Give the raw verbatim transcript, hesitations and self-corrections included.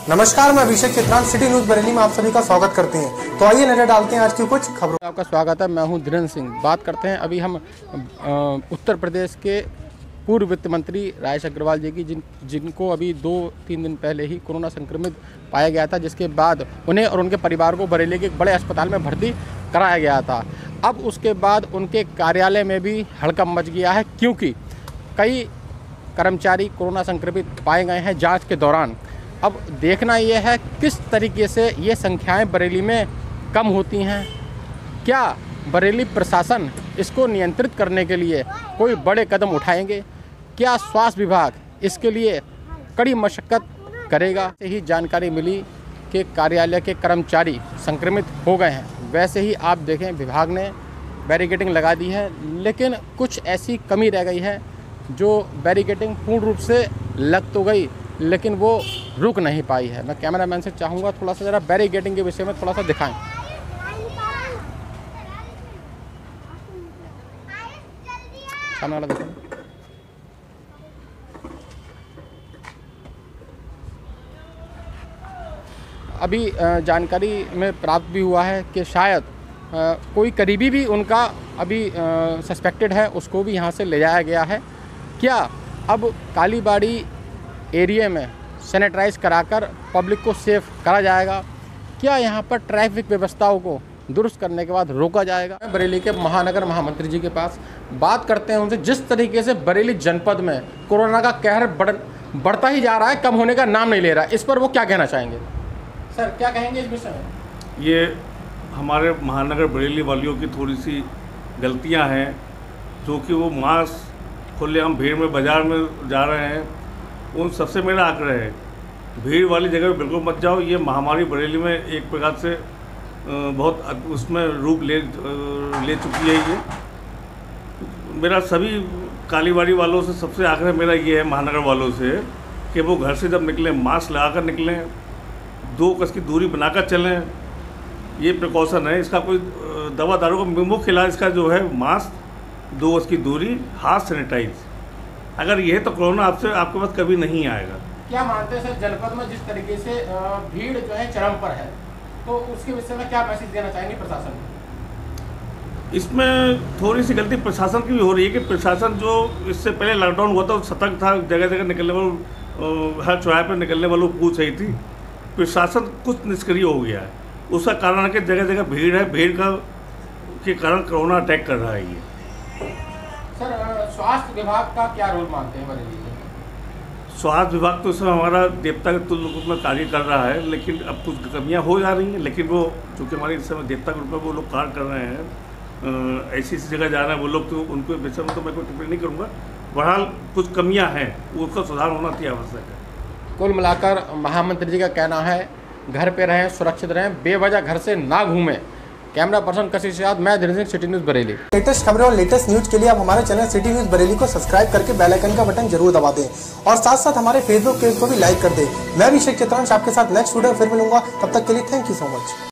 नमस्कार, मैं अभिषेक चित्रान, सिटी न्यूज बरेली में आप सभी का स्वागत करते हैं। तो आइए नजर डालते हैं आज की कुछ खबरों। आपका स्वागत है। मैं हूं धीरेन्द्र सिंह। बात करते हैं अभी हम उत्तर प्रदेश के पूर्व वित्त मंत्री राजेश अग्रवाल जी की, जिन जिनको अभी दो तीन दिन पहले ही कोरोना संक्रमित पाया गया था, जिसके बाद उन्हें और उनके परिवार को बरेली के एक बड़े अस्पताल में भर्ती कराया गया था। अब उसके बाद उनके कार्यालय में भी हड़कंप मच गया है, क्योंकि कई कर्मचारी कोरोना संक्रमित पाए गए हैं जांच के दौरान। अब देखना यह है किस तरीके से ये संख्याएं बरेली में कम होती हैं। क्या बरेली प्रशासन इसको नियंत्रित करने के लिए कोई बड़े कदम उठाएंगे? क्या स्वास्थ्य विभाग इसके लिए कड़ी मशक्कत करेगा? से ही जानकारी मिली कि कार्यालय के कर्मचारी संक्रमित हो गए हैं। वैसे ही आप देखें, विभाग ने बैरिकेडिंग लगा दी है, लेकिन कुछ ऐसी कमी रह गई है जो बैरिकेडिंग पूर्ण रूप से लग तो गई, लेकिन वो रुक नहीं पाई है। मैं कैमरामैन से चाहूँगा थोड़ा सा ज़रा बैरिकेडिंग के विषय में थोड़ा सा दिखाएं। सामने वाला देखें। अभी जानकारी में प्राप्त भी हुआ है कि शायद कोई करीबी भी उनका अभी सस्पेक्टेड है, उसको भी यहाँ से ले जाया गया है। क्या अब कालीबाड़ी एरिया में सैनिटाइज कराकर पब्लिक को सेफ करा जाएगा? क्या यहाँ पर ट्रैफिक व्यवस्थाओं को दुरुस्त करने के बाद रोका जाएगा? बरेली के महानगर महामंत्री जी के पास बात करते हैं उनसे। जिस तरीके से बरेली जनपद में कोरोना का कहर बढ़ बढ़ता ही जा रहा है, कम होने का नाम नहीं ले रहा है, इस पर वो क्या कहना चाहेंगे? सर, क्या कहेंगे इस विषय में? ये हमारे महानगर बरेली वालियों की थोड़ी सी गलतियाँ हैं, जो कि वो मास्क खुले हम भीड़ में बाज़ार में जा रहे हैं। उन सबसे मेरा आग्रह है, भीड़ वाली जगह बिल्कुल मत जाओ। ये महामारी बरेली में एक प्रकार से बहुत उसमें रूप ले ले चुकी है। ये मेरा सभी कालीबाड़ी वालों से सबसे आग्रह मेरा ये है, महानगर वालों से, कि वो घर से जब निकलें मास्क लगाकर निकलें, दो गज की दूरी बनाकर चलें। ये प्रिकॉशन है, इसका कोई दवा दारू का मुख्य इलाज इसका जो है मास्क, दो गज की दूरी, हाथ सैनिटाइज। अगर ये है तो कोरोना आपसे आपके पास कभी नहीं आएगा। क्या मानते हैं सर, जनपद में जिस तरीके से भीड़ जो है चरम पर है, तो उसके विषय में क्या मैसेज देना चाहेंगे प्रशासन को? इसमें थोड़ी सी गलती प्रशासन की भी हो रही है कि प्रशासन जो इससे पहले लॉकडाउन हुआ था वो सतर्क था, जगह जगह निकलने वालों, हर चौराहे पर निकलने वालों पूछ रही थी। प्रशासन कुछ निष्क्रिय हो गया है। उसका कारण है कि जगह जगह भीड़ है, भीड़ का के कारण कोरोना अटैक कर रहा है। ये सर, स्वास्थ्य विभाग का क्या रोल मानते हैं बरेली में? स्वास्थ्य विभाग तो इसमें हमारा देवता के तुल्य रूप में कार्य कर रहा है, लेकिन अब कुछ कमियां हो जा रही हैं। लेकिन वो चूँकि हमारे इस समय देवता के रूप में वो लोग कार्य कर रहे हैं, ऐसी ऐसी जगह जा रहे हैं वो लोग, तो उनको विषय में तो मैं कोई टिप्पणी नहीं करूँगा। बहरहाल कुछ कमियाँ हैं, उसका सुधार होना अति आवश्यक है। कुल मिलाकर महामंत्री जी का कहना है, घर पे रहें, सुरक्षित रहें, बेवजह घर से ना घूमें। कैमरा पर्सन कशिश के साथ मैं Dhirendra Singh, City News Bareilly. Latest खबरें और लेटेस्ट न्यूज के लिए आप हमारे चैनल सिटी न्यूज बरेली को सब्सक्राइब करके बेल आइकन का बटन जरूर दबा दें और साथ साथ हमारे फेसबुक पेज को भी लाइक कर दें। मैं अभिषेक चित्रान आपके साथ नेक्स्ट वीडियो फिर मिलूंगा। तब तक के लिए थैंक यू सो मच।